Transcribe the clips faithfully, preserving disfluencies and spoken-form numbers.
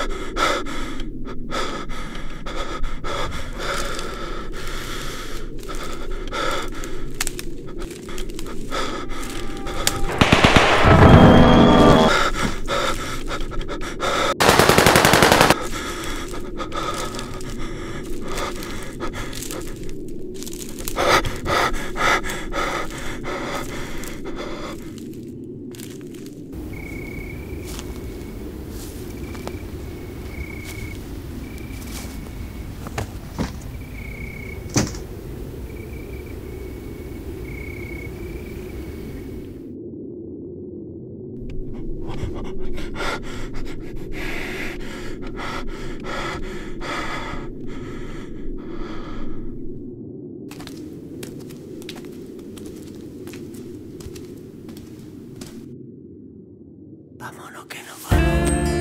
Vámonos que nos vamos.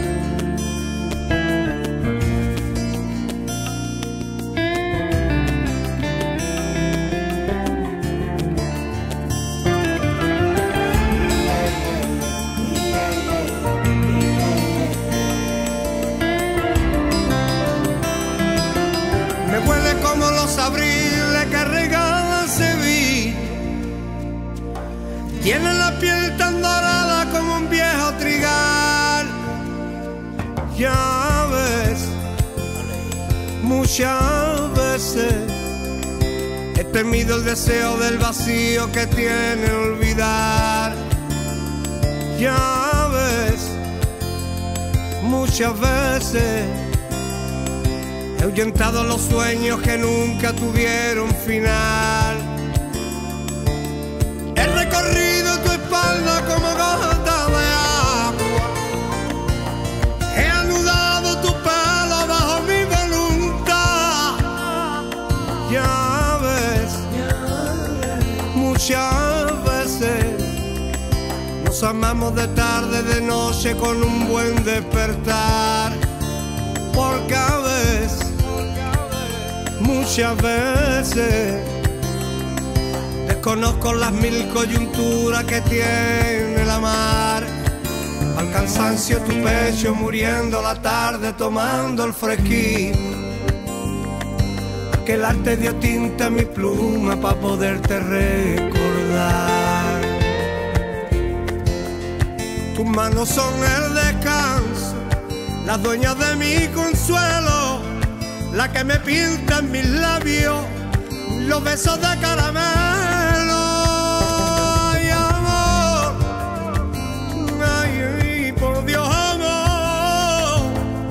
Me huele como los abriles que regala Sevilla. Tiene la piel tan dorada como un viejo trigal. Ya ves, muchas veces he temido el deseo del vacío que tiene olvidar. Ya ves, muchas veces he ahuyentado los sueños que nunca tuvieron final. He recorrido tu espalda como gota de agua. He anudado tu pelo bajo mi voluntad. Ya ves, muchas veces nos amamos de tarde, de noche con un buen despertar. Porque a veces, muchas veces desconozco las mil coyunturas que tiene la mar. Al cansancio tu pecho muriendo la tarde tomando el fresquín. Que el arte dio tinta a mi pluma para poderte recordar. Tus manos son el descanso, las dueñas de mi consuelo, la que me pinta en mis labios los besos de caramelo. Ay, amor, ay, por Dios, amor,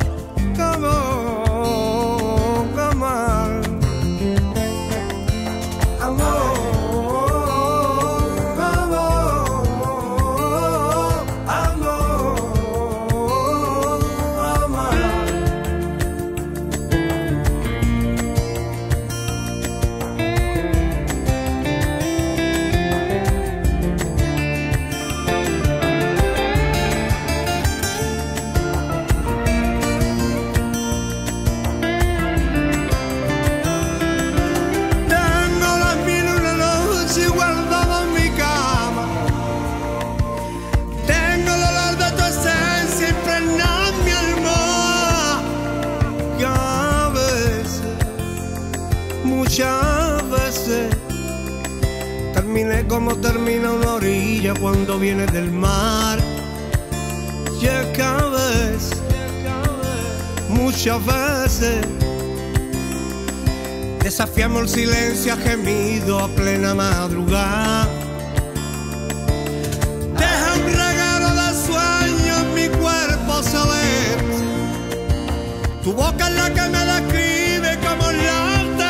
amor, amor, amor, amor, amor, amor. Muchas veces terminé como termina una orilla cuando viene del mar. Y es que a veces, muchas veces desafiamos el silencio a gemido a plena madrugada. Deja un regalo de sueño en mi cuerpo celeste. Tu boca es la que me describe como la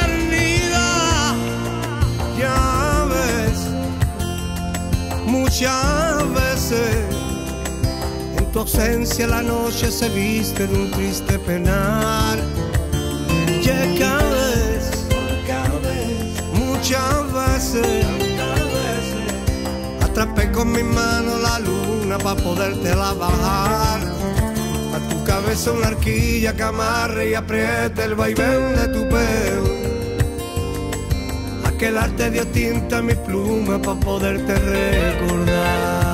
muchas veces en tu ausencia la noche se viste de un triste penar. Y cada vez, muchas veces atrapé con mis manos la luna para podértela bajar. A tu cabeza una arquilla que amarre y apriete el vaivén de tu pelo. Que el arte dio tinta a mi pluma para poderte recordar.